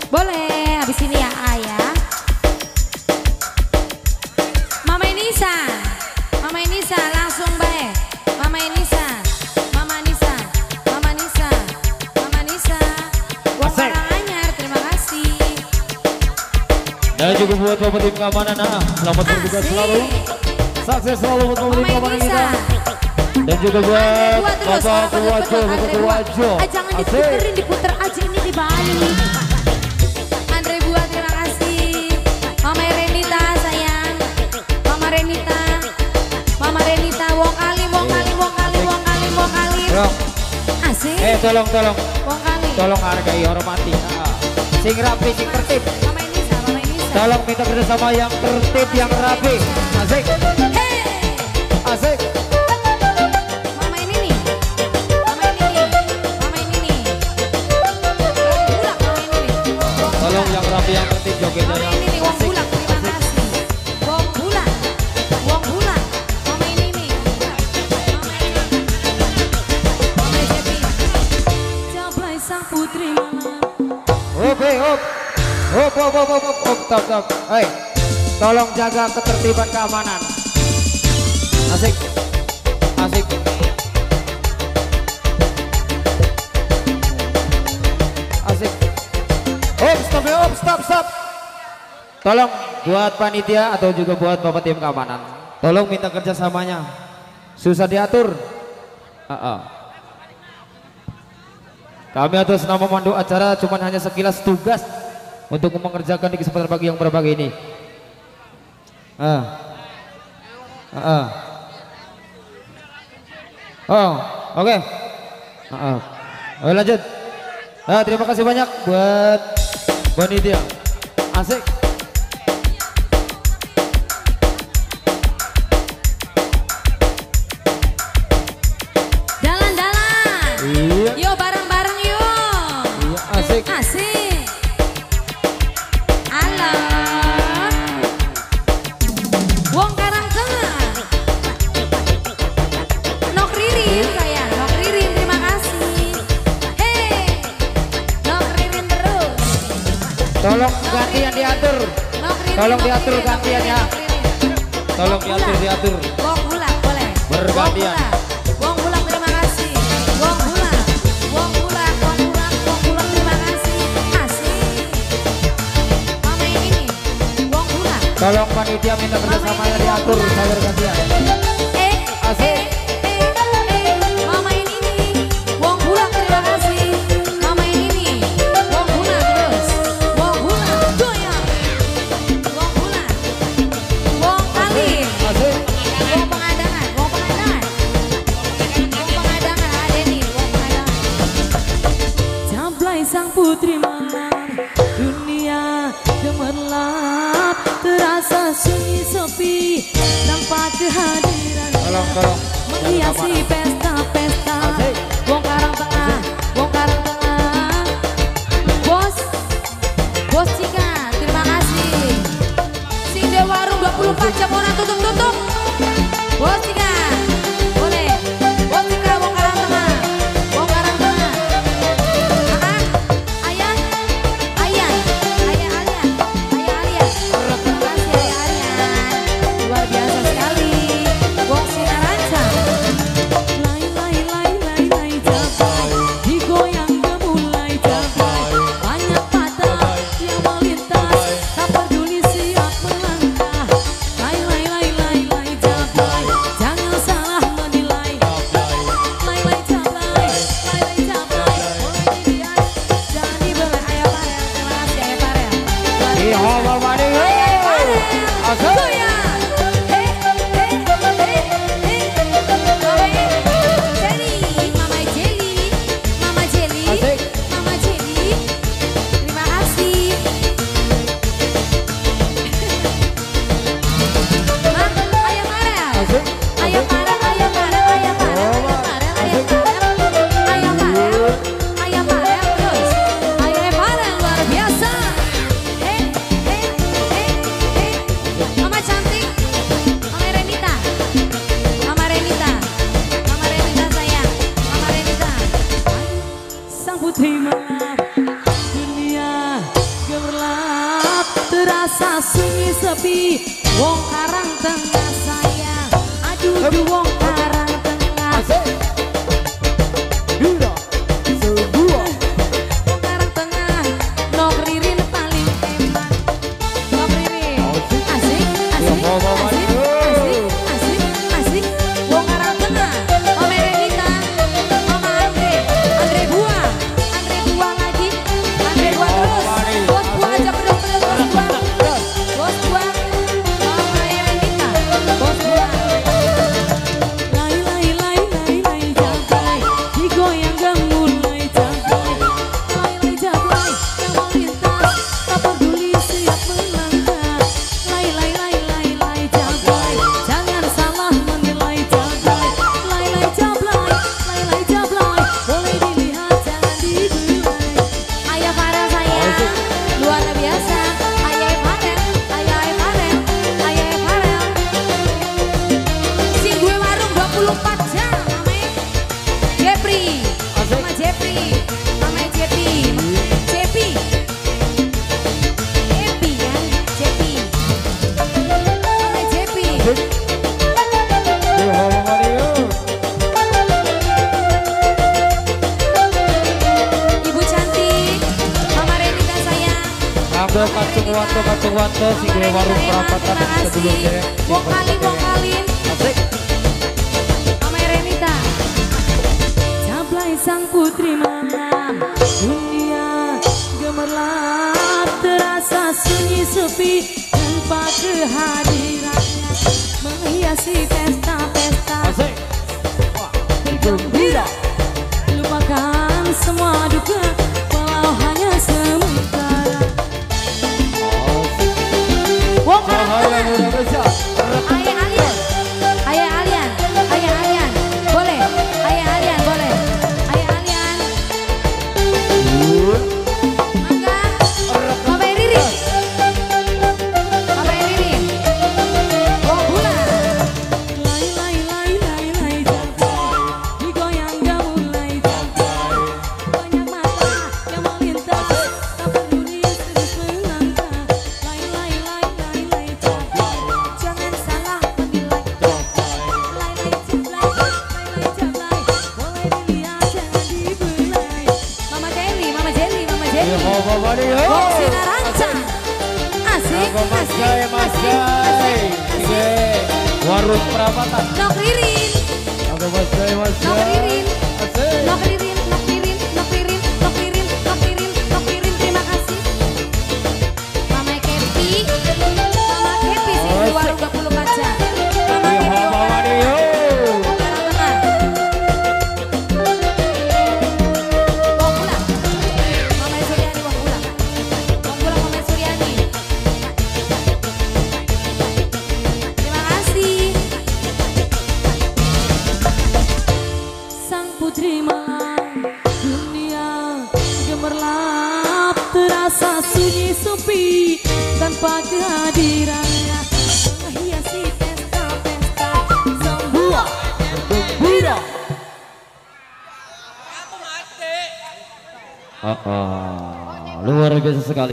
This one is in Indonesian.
Boleh, habis ini ya ayah. Mama Enisa, Mama Enisa langsung baik. Mama Enisa, Mama Nisa, Mama Nisa, Mama Nisa. Wong Karanganyar, terima kasih. Dan juga buat bapak tim keamanan, selamat bertugas selalu. Sukses selalu buat bapak tim keamanan kita. Dan juga buat bapak Kewajo, bapak Kewajo. Jangan diputerin, diputer aja ini di Bali. Andre buat terima kasih. Mama Renita sayang. Mama Renita. Mama Renita, wong kali, wong kali, wong kali, wong kali, wong kali. Asik. Tolong. Wong kali. Tolong hargai, hormati. Sing rapi, sing tertib. Mama Enisa, Mama Enisa. Tolong minta kerjasama yang tertib, yang rapi. Asik. Hey. Asik. Mama ini nih. Mama ini nih. Mama ini nih. Bulak, mama ini nih. Tolong yang rapi, yang tertib, jogetnya Mama yang ini nih, wong asik. bulak, terima kasih. Wong bulak. Wong bulak. Mama ini nih. Mama ini. Mama Cepi. Cabai sang putri malam. Stop. Hei, tolong jaga ketertiban keamanan. Asik. Stop. Tolong buat panitia atau juga buat bapak tim keamanan. Tolong minta kerjasamanya. Susah diatur. Kami atas nama mandu acara cuman hanya sekilas tugas untuk mengerjakan di kesempatan pagi yang berbagi ini. Oke. Oke, lanjut. Terima kasih banyak buat panitia. Asik. Jalan-jalan. Iya. Yuk bareng-bareng yuk. Iya, asik. Asik. Halo. Wong Karangtengah. Nok Ririn sayang, Nok Ririn terima kasih. Hey. Nok Ririn terus. Tolong gantian diatur. Nok Ririn. Tolong Nok diatur Ririn, gantian ya. Nok Ririn. Tolong Wong Bulak. diatur. Wong Bulak boleh. Bergantian. Wong Bulak terima kasih. Wong Bulak. Wong Bulak, Wong Bulak, Wong Bulak terima kasih. Asik. Mama ini nih. Wong Bulak. Tolong panitia minta kerjasamanya diatur. Saya bergantian. Asik. Mama ini nih. Wong Bulak terima kasih. Mama ini nih. Wong Bulak terus. Wong Bulak. Goyang. Wong Bulak. Wong Kali. Asik. Wong pengadangan. Wong pengadangan. Wong pengadangan ada nih. Wong pengadangan. Cablay sang putri malam. Dunia gemerlap. Terasa sunyi sepi tanpa kehadiran. Tolong. Menghiasi pesta-pesta. Asik. Wong Karangtengah, Wong Karangtengah. Bos Cika, terima kasih. Sing de warung 24 jam orang tutup. Bos Cika, boleh. Bos Cika, Wong Karangtengah, Wong Karangtengah. Ayah Alia. Terima kasih Ayah Alia. Luar biasa sekali. Wong Sinaranca. Kudu wong Karang Tengah. Dura sebuah Wong Karang Tengah, Nok Ririn paling enak. Nok Ririn, asik, asik, asik, asik, asik. Wong Karang Tengah, Mama Renita, Mama Andre Buah lagi, Andre Buah terus. Bos Buah aja pedot-pedot Bos Buah. Bos Buah, Mama Renita, Bos Buah. Lai lai lai lai lai jablay, digoyang gang mulai jablay. Lai lai jablay, yang mau lintas, tak peduli siap melangkah. Lai lai lai lai lai jablay, jangan salah menilai jablay. Lai lai jablay, boleh dilihat jangan dibelai. Ayah Farel sayang, luar biasa. Ayah Farel, Ayah Farel, Ayah Farel. Si gue warung 24 jam, Mame. Jepri, Mama Jepri, Mama Jepri, Jepri, Jepri ya, Jepri, Mama Jepri. Ibu cantik, Mama Renita sayang. Ambil kacung wanto si gue warung perapatan sebelumnya. Wong Kalin. Asik. Mama Renita. Jablay sang putri malam, dunia gemerlap, terasa sunyi sepi tanpa kehadirannya, menghiasi pesta-pesta. Asik. Bergembira, lupakan semua duka, walau hanya sementara. Wong Karang Tengah. Ayah Alian, boleh. Ayah Alian, boleh. Ayah Alian. Mangga. Mama Ririn. Oh, bulan. Lai, jablay. Digoyang gak mulai jablay. Banyak mata yang melintas, tak peduli terus melangkah. Lai, jablay. Jangan salah menilai. Lai, jablay. Boleh dilihat jangan dibelai. Mama Jelly. Wong Sinaranca. Asik. Warung perapatan. Nok Ririn. Terima kasih. Mama Kepi sih di warung 24 jam. Mama Kepi Wong Karang Tengah. Wong Pula. Mama Suryani Wong Pula. Mama Suryani. Terima kasih. Sang putri malam, dunia gemerlap, terasa sunyi sepi tanpa kehadirannya, menghiasi pesta-pesta semua. Bergembira. Luar biasa sekali.